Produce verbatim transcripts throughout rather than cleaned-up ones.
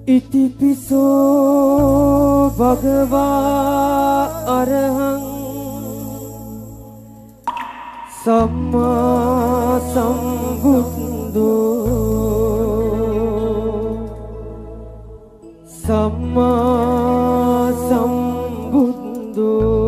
ඉතිපිසෝ භගවා අරහං සම්මා සම්බුද්ධෝ සම්මා සම්බුද්ධෝ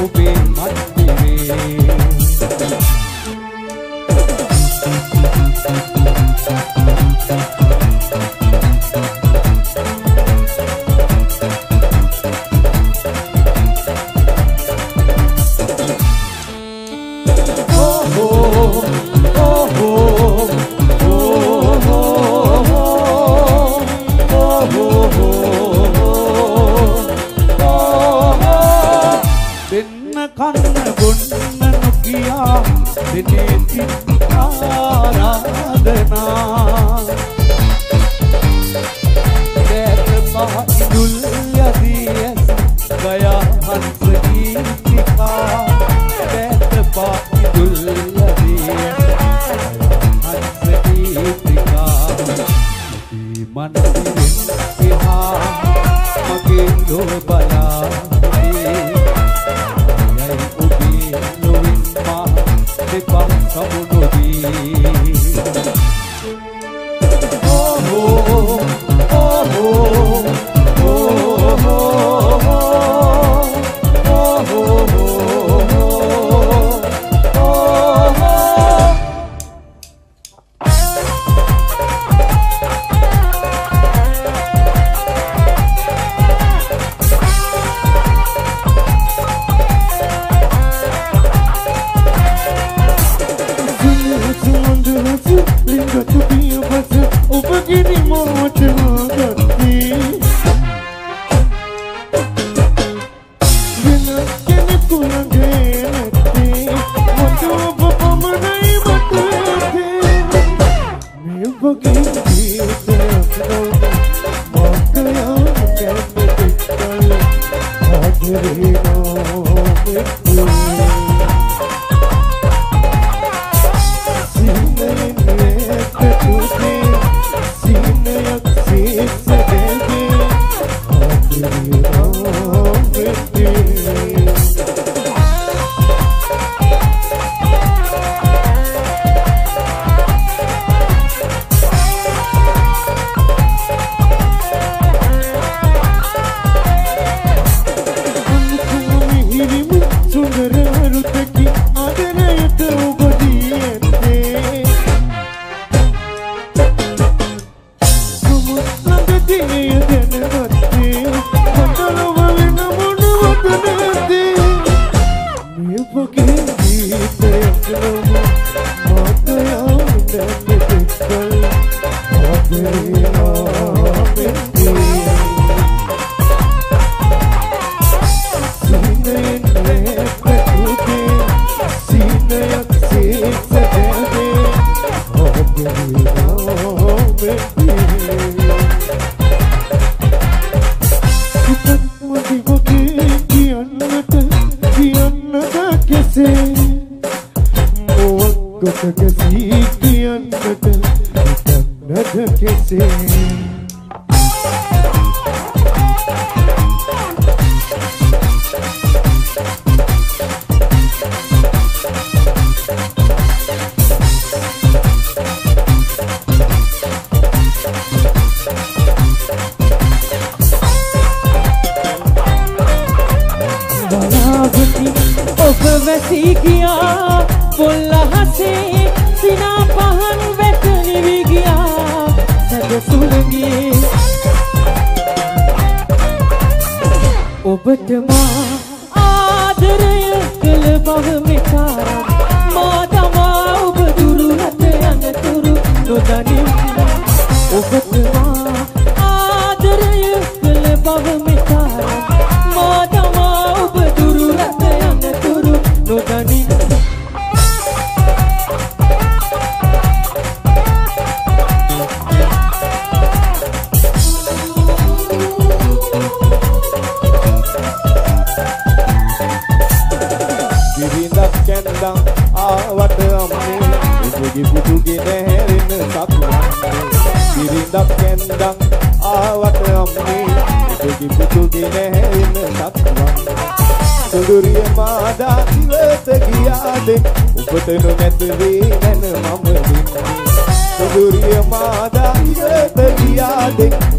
ඔබේ මන්දිරේ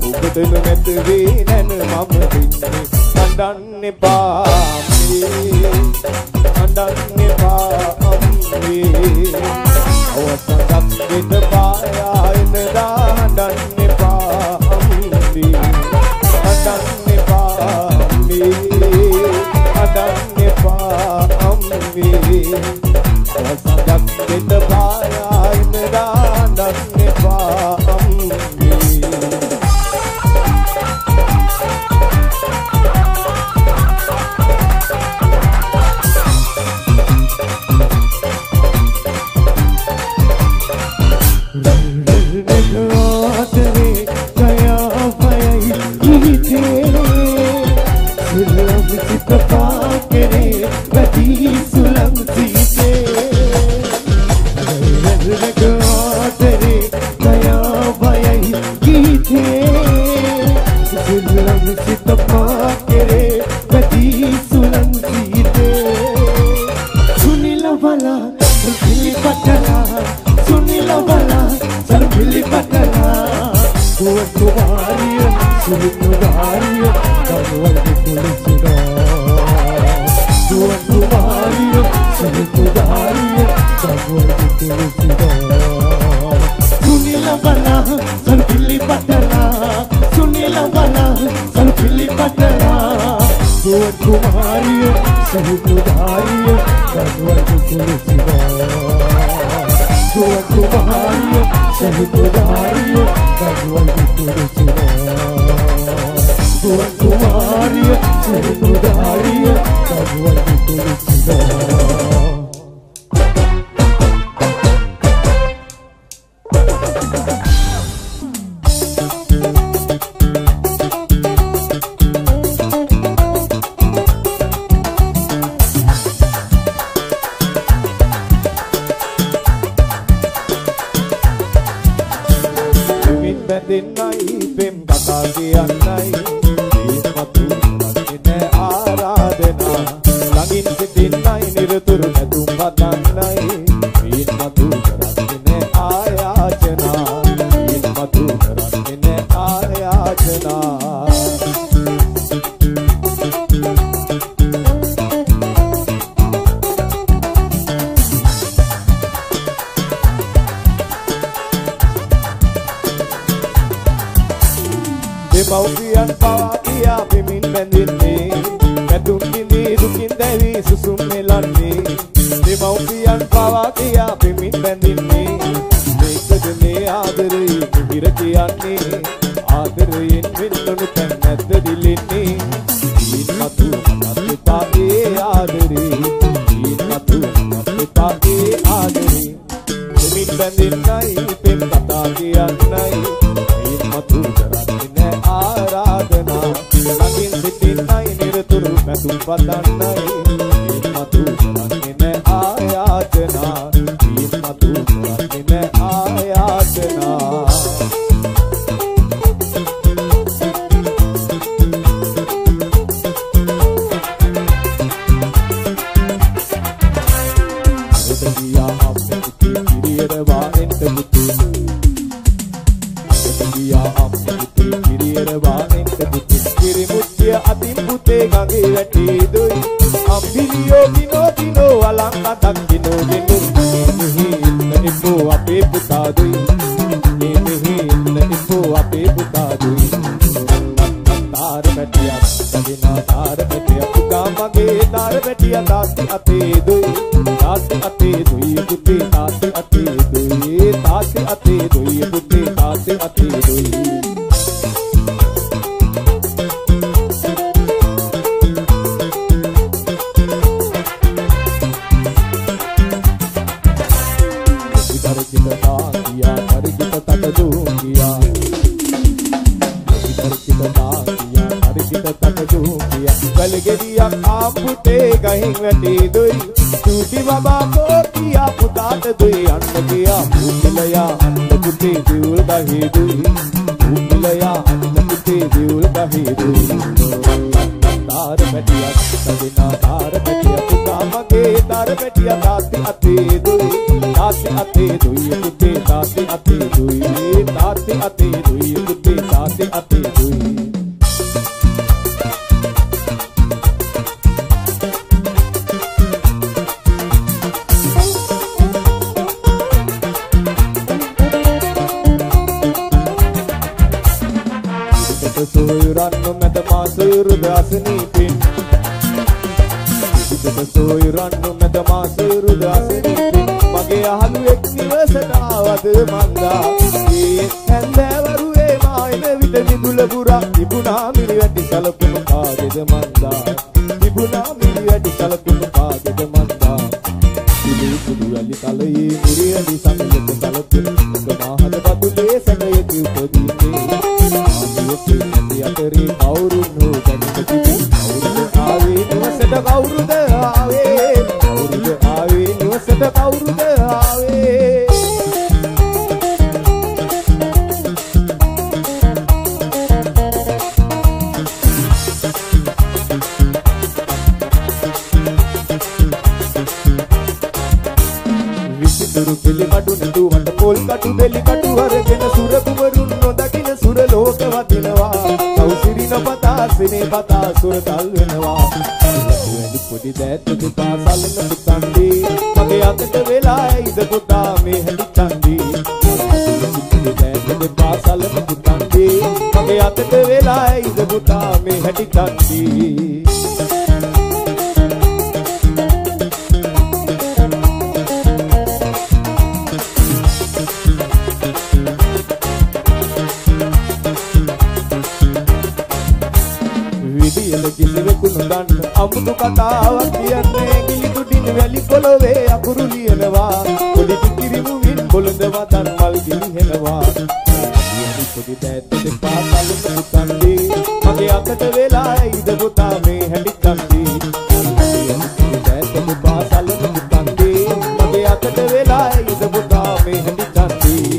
Done අඬන්න එපා අම්මේ අවසන්ක් දෙන්න පායා එනදා අඬන්න එපා අම්මේ අඬන්න එපා අම්මේ අඬන්න එපා අම්මේ අවසන්ක් දෙන්න පායා එනදා අඬන්න එපා අම්මේ මාසෙරුද අසනීපෙන් විදට සෝයි රන්නු මැද මාසෙරුද අසනීපෙන් මගේ අහලුවෙක් නිවසට ආවද මන්දා ඒ හැන්දෑවරුවේ මායන විට විදුල පුරා තිබුණා මිරි වැටි සලකුණු කාගෙද මන්දා තිබුණා මිරි වැටි සලකුණු කාගෙද මන්දා පිළි කුඩු වැලි තලයේ මිරි වැටි සමගත සලකුණු සමාහද බතුලේ සැකයක උපදීනේ ආදියසේ නැති අතරේ කවුරුන් හෝ දැනට තිබු කවුරුද ආවේ නිවසට කවුරුද ආවේ කවුරුද ආවේ නිවසට කවුරුද ආවේ විසිතුරු පිළි කඩු නදුවට පොල් කටු දෙලි කටු හරගෙන සුර කුමරුන් නොදකින සුර ලෝක වදිනවා කවුසිරි නොපතා සිනේ පතා සුර තල් වෙනවා වැඩි පොඩි දැත් දෙපා සලන පුතන්දී මගේ අතට වෙලා ඇයිද පුතා මේ හැලි චන්දී පොඩි දැත් දෙපා සලන පුතන්දී මගේ අතට වෙලා ඇයිද පුතා මේ හැටි චන්දී කිසිවෙකුණු දන්න අමුතු කතාවක් කියන්නේ ගිලි දුඩින් වැලි පොළවේ අකුරු ලියනවා පොඩි කිරිමුවින් බොළඳ වදන් මල් ගිලිහෙනවා පොඩි දැත් දෙපා සලන පුතන්දී මගේ අතට වෙලා ඇයිද පුතා මේ හැටි චන්දී පොඩි දැත් දෙපා සලන පුතන්දී මගේ අතට වෙලා ඇයිද පුතා මේ හැටි චන්දී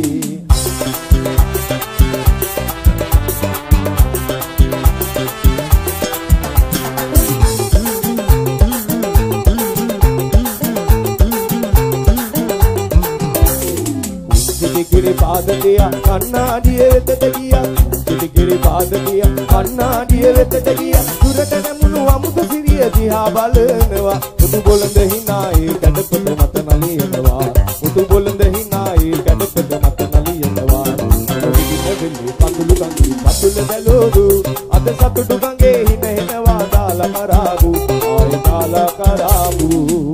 කිරි පාදතිය කන්නාඩිය වෙතට ගියා කිරි කිරි පාදතිය කන්නාඩිය වෙතට ගියා දුරට නැමුණු අමුත සිරිය දිහා බලනවා මුතු බොළඳ හිනායේ කඩපත මත නලියනවා මුතු බොළඳ හිනායේ කඩපත මත නලියනවා විදින පතුළු ගංගේ පතුළ දැලෝදු අද සතුටු ගංගේ හින හෙනවා දාලා කරාබු ආය දාලා කරාබු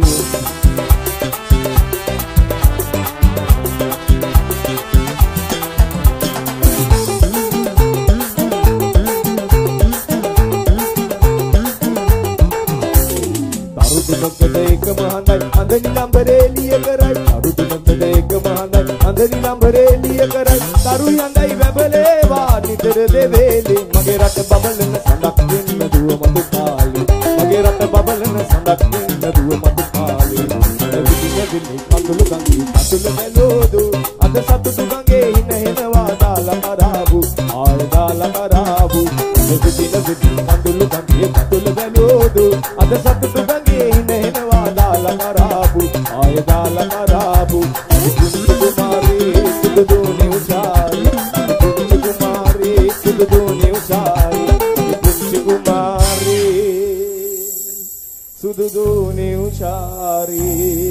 දුනකට එකම හඳයි අඳනි ලම්බරේ ලිය කරයි තරු දුනකට එකම හඳයි අඳනි ලම්බරේ ලිය කරයි තරුයි හඳයි වැබලේවා නිතර දෙවේලේ මගේ රට බබලන සඳක් වෙන්න දුව මතු කාලේ මගේ රට බබලන සඳක් වෙන්න දුව මතු කාලේ විදින විදින පතුළු ගංගේ පතුළ මෙලෝදු අද සතුටු ගංගේ හින හෙනවා දාලා කරාබු ආය දාලා කරාබු විදින විදින පතුළු ගංගේ පතුළ මෙලෝදු අද සතුටු ගංගේ හෙනවා දාලා කරාබු ආය දාලා කරාබු කුංචු කුමාරී සුදුදුනි උසාරි කුංචු කුමාරී සුදුදුනි උසාරි කුංචු කුමාරී සුදුදුනි උසාරි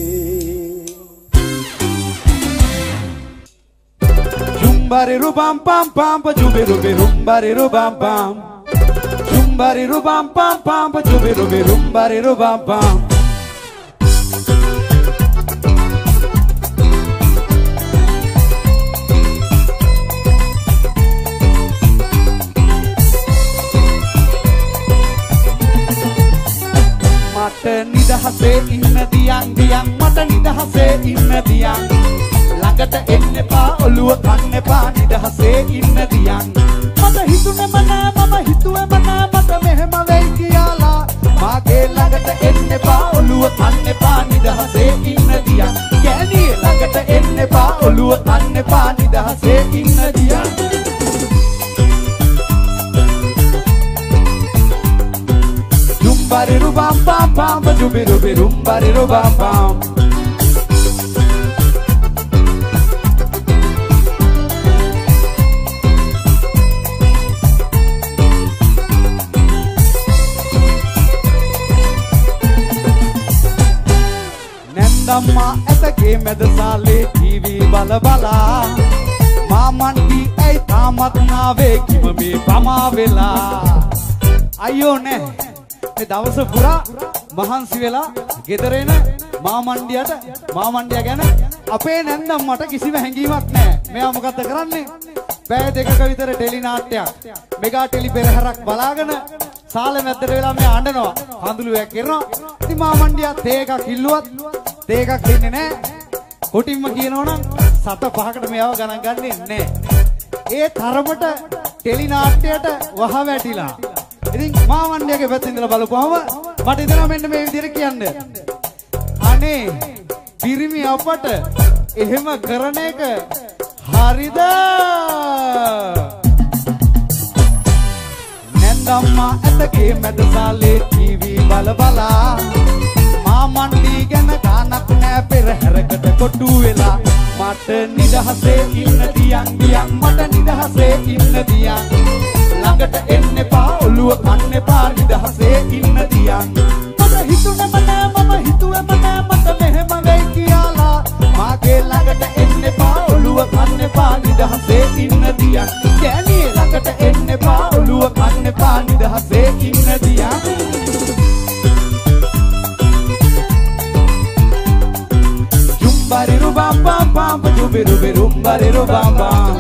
Jumbari rubam pam pam pa jubi rubi rumbari rubam pam Jumbari rubam pam pam pa jubi rubi rumbari rubam pam Mata nidahase inna diyang diyang mata nidahase inna diyang ළඟට එන්න එපා ඔළුව කන්න එපා නිදහසේ ඉන්න දියන් මට හිතුනේම නෑ මම හිතුවේම නෑ මට මෙහෙම වෙයි කියලා මාගේ ළඟට එන්න එපා ඔළුව කන්න එපා නිදහසේ ඉන්න දියන් ගෑණිය ළඟට එන්න එපා ඔළුව කන්න එපා නිදහසේ ඉන්න දියන් Jumbari rubam pam pam jubi rubi rumbari rubam pam Namma ඇතගේ මැද සාලේ ටීවී බල බලා මාමන්ටි ඇයි තාමත් නාවේ කිම මේ පමා වෙලා අයියෝ නෑ. මේ දවස පුරා මහන්සි වෙලා ගෙදර එන මාමණ්ඩියට මාමණ්ඩියා ගැන අපේ නැන්දම් මට කිසිම හැඟීමක් නෑ. මෙයා මොකද්ද කරන්නේ? පැය දෙකක විතර ටෙලි නාට්‍යයක් මෙගා ටෙලි පෙරහැරක් බලාගෙන සාල මැද්දට වෙලා මේ අඬනවා. කඳුළුවක් කරනවා. ඉතින් මාමණ්ඩියා තේ එකක් ඉල්ලුවත් තේ එකක් දෙන්නේ නෑ. කොටින්ම කියනවනම් සත පහකට මෙයාව ගණන් ගන්නේ නෑ. ඒ තරමට ටෙලි නාට්‍යයට වහ වැටිලා. ඉතින් මාමණ්ඩියාගේ පැත්තෙන් ඉඳලා බලපුවම මට හිතෙනවා මෙන්න මේ විදිහට කියන්නේ. අනේ පිරිමි අපට එහෙම කරන එක හරිද? නැන්දම්මා ඇතගේ මැදසාලේ ටීවී බල බලා මාමණ්ඩි ගැන ගානක් නෑ පෙරහැරකට කොටු වෙලා මට නිදහසේ ඉන්න දියන් දියන් මට නිදහසේ ඉන්න දියන් ළඟට එන්න එපා ඔළුව කන්න එපා නිදහසේ ඉන්න දියන් මට හිතුනම නෑ මම හිතුවම නෑ මට මෙහෙම වෙයි කියලා මාගේ ළඟට එන්න එපා ඔළුව කන්න එපා නිදහසේ ඉන්න දියන් කෑණියේ ළඟට එන්න එපා ඔළුව කන්න එපා නිදහසේ ඉන්න දියන් Bariru bam bam bam jubiru birum bariru bam bam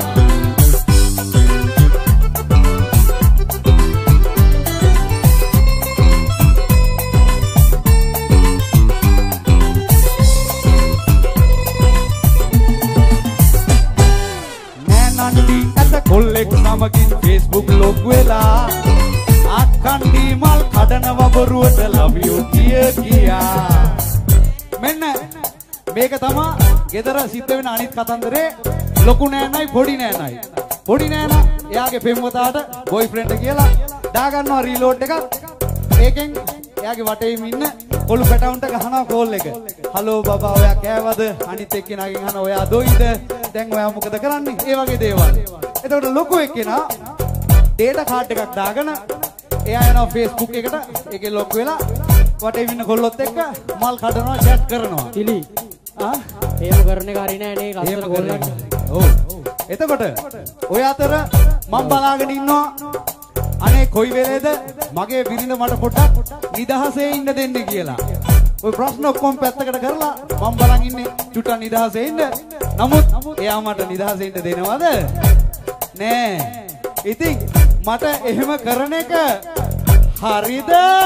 Nanandi ata kollek samakin Facebook log wela akkandi mal kadanawa boruwata love you kiya kiya menna මේක තමයි ගෙදර සිද්ධ වෙන අනිත් කතන්දරේ ලොකු නෑනයි පොඩි නෑනයි පොඩි නෑන එයාගේ පෙම්වතාට බොයිෆ්‍රෙන්ඩ් කියලා දා ගන්නවා රීලෝඩ් එකක් ඒකෙන් එයාගේ වටේම ඉන්න කොළු පැටවුන්ට ගහනවා කෝල් එක හලෝ බබා ඔයා කෑවද අනිත් එක්කෙනාගෙන් අහන ඔයා දොයිද දැන් ඔයා මොකද කරන්නේ ඒ වගේ දේවල් එතකොට ලොකු එක්කෙනා ඩේටා කාඩ් එකක් දාගෙන එයා යනවා Facebook එකට ඒකේ ලොක් වෙලා වටේ ඉන්න කොල්ලොත් එක්ක මල් කඩනවා chat කරනවා ඉලි ආ එහෙම කරන එක හරි නෑ නේ කස්තර කොල්ලන්ට ඔව් එතකොට ඔය අතර මම බලාගෙන ඉන්නවා අනේ කොයි වෙලේද මගේ බිරිඳ මට පොඩ්ඩක් නිදහසේ ඉන්න දෙන්නේ කියලා ඔය ප්‍රශ්න ඔක්කොම පැත්තකට කරලා මම බලන් ඉන්නේ චුට්ටක් නිදහසේ ඉන්න නමුත් එයා මට නිදහසේ ඉන්න දෙනවද නෑ ඉතින් මට එහෙම කරන එක හරිද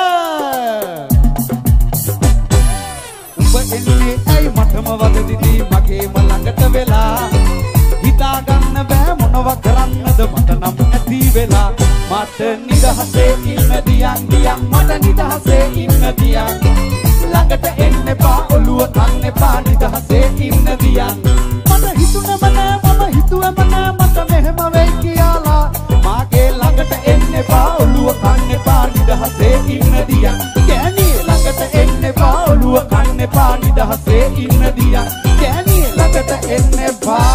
එන්නේ ඇයි මටම වදදිදී මගේම ළඟට වෙලා හිතා ගන්න බෑ මොනව කරන්නද මට නම් ඇති වෙලා මට නිදහසේ ඉන්න දියන් දියන් මට නිදහසේ ඉන්න දියන් ළඟට එන්න එපා ඔළුව කන්න එපා නිදහසේ ඉන්න දියන් මට හිතුනම නෑ මම හිතුවම නෑ මට මෙහෙම වෙයි කියලා මාගේ ළඟට එන්න එපා ඔළුව කන්න එපා නිදහසේ ඉන්න දියන් කෑණියේ ළඟට එන්න එපා ඔළුව කන්න එපා නිදහසේ ඉන්න දියන් කෑණියේ ළඟට එන්න එපා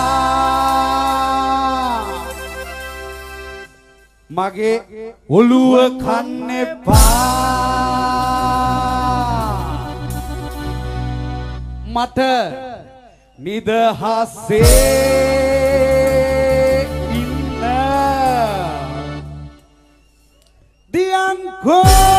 මගේ ඔළුව කන්න එපා මට නිදහසේ ඉන්න දියන් කෝ